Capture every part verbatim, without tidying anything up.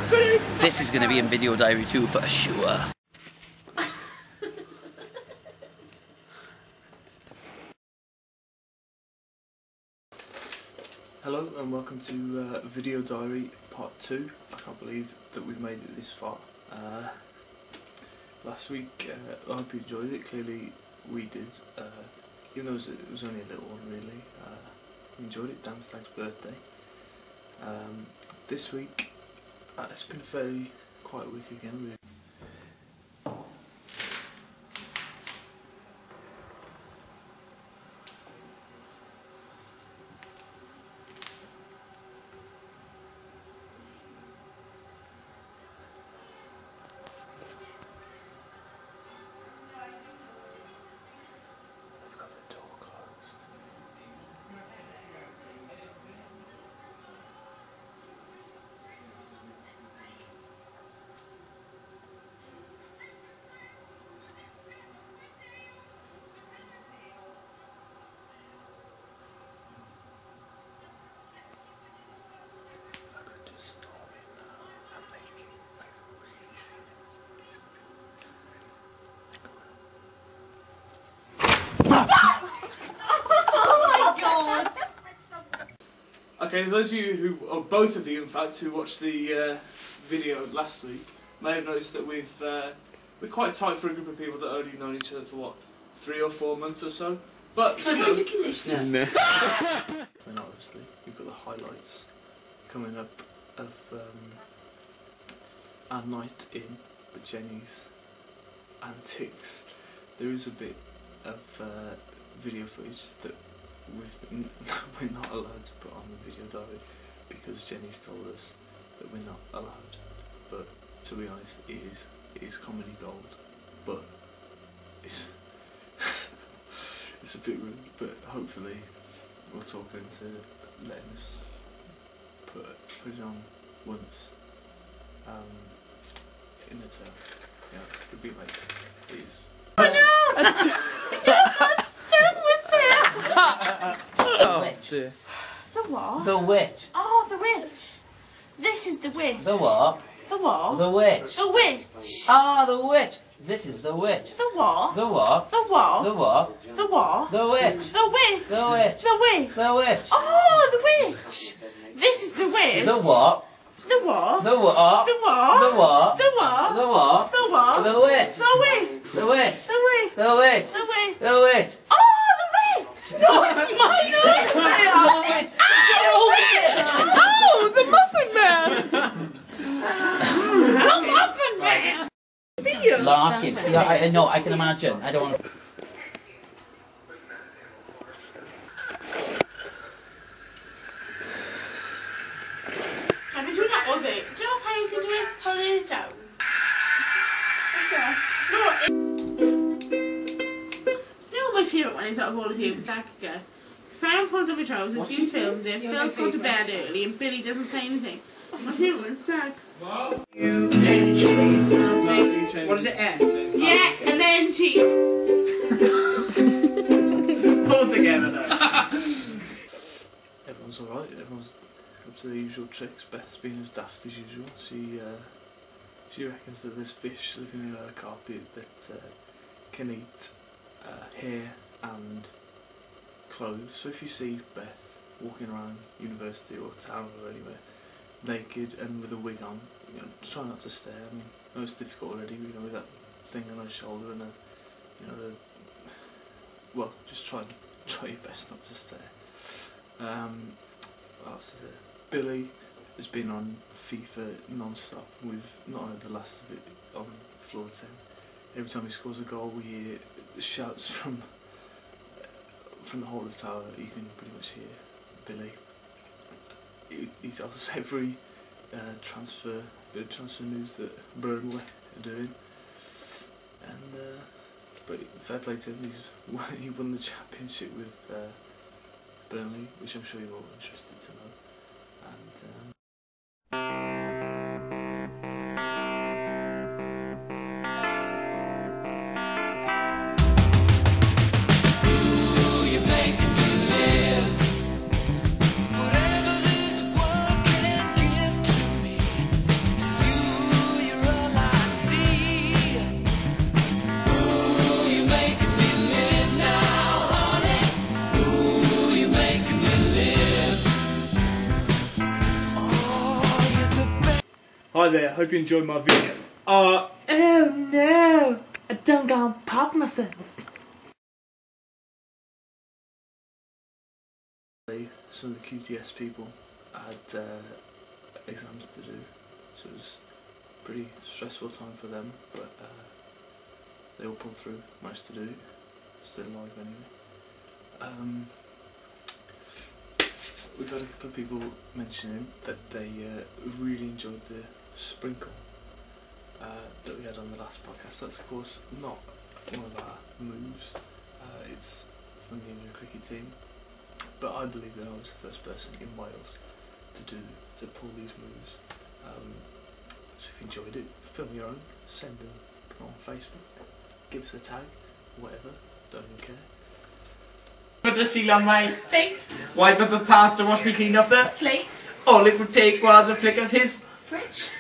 This is going to be in video diary too for sure. Hello and welcome to uh, Video Diary Part two. I can't believe that we've made it this far. Uh, last week, uh, I hope you enjoyed it. Clearly we did, uh, even though it was, it was only a little one really. Uh, we enjoyed it, Dan Stag's birthday. Um, this week, uh, it's been a fairly quiet week again. Really. Okay, those of you who, or both of you in fact, who watched the uh, video last week may have noticed that we've uh, we're quite tight for a group of people that only known each other for what, three or four months or so. But you know, yeah. No. And obviously we've got the highlights coming up of um, our night in with Jenny's antics. There is a bit of uh, video footage that We've we're not allowed to put on the video diary because Jenny's told us that we're not allowed. But to be honest, it is it is comedy gold. But it's it's a bit rude. But hopefully we'll talk her into letting us put put it on once um, in the term. Yeah, it'll be later. It is. Oh no! Oh, witch. dear. The what? The witch. Oh, the witch. This is the witch. The what? The what? The witch. The witch. Ah, the witch. This is the witch. The what? The what? The what? The what? The what? The witch. The witch. The witch. The witch. The witch. Oh, the witch. This is the witch. The what? The what? The what? The what? The what? The what? The what? The what? The witch. The witch. The witch. The witch. The witch. The witch. The witch. Oh, the witch. No, it's my nose. The witch. Oh, the muffin man. The muffin man. Last game. See, I, I know. I can imagine. I don't want to. Have you done that, was it? Do you know how he's been doing it? Holding it out. Okay. You know what my favourite one is out of all of you? Back again. Sam pulls up her trousers, you filmed it, Phil's gone to bed early, and Billy doesn't say anything. My favourite one's Jack. What does it end? Yeah, and then T. All together now. Everyone's alright, everyone's up to the usual tricks. Beth's been as daft as usual. She uh, she reckons that there's fish living in her carpet that uh, can eat uh, hair and clothes. So if you see Beth walking around university or town or anywhere naked and with a wig on, you know, try not to stare. I mean, I know it's difficult already, you know, with that thing on her shoulder and a, you know, the, well, just try try your best not to stare. Um, what else is there? Billy has been on FIFA non-stop. We've not heard the last of it on floor ten. Every time he scores a goal, we hear shouts from from the whole of the tower. You can pretty much hear Billy. He's also every uh, transfer, bit of transfer news that Burnley are doing. And uh, but fair play to him. He's he won the championship with uh, Burnley, which I'm sure you're all interested to know. And um, Hi there, hope you enjoyed my video. Uh, Oh no, I done gone pop myself. some of the Q T S people had uh, exams to do, so it was a pretty stressful time for them, but uh, they all pulled through, managed to do it, still alive anyway. Um, we've had a couple of people mentioning that they uh, really enjoyed the sprinkle uh, that we had on the last podcast. That's of course not one of our moves, uh, it's from the England cricket team, but I believe that I was the first person in Wales to do to pull these moves. Um, so if you enjoyed it, film your own, send them on Facebook, give us a tag, whatever, don't even care. Put the seal on my Fate. wipe of a pasta, wash me clean off the Slate. all it would take was a flick of his Switch.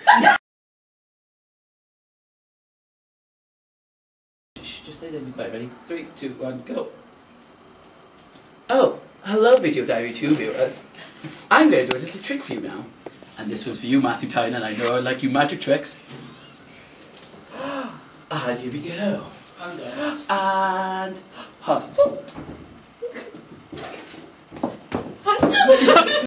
Just stay there, be quiet. Ready? Three, two, one, go. Oh, hello, Video Diary two viewers. I'm going to do a little trick for you now. And this was for you, Matthew Tynan. I know I like you magic tricks. And here we go. And... Huh.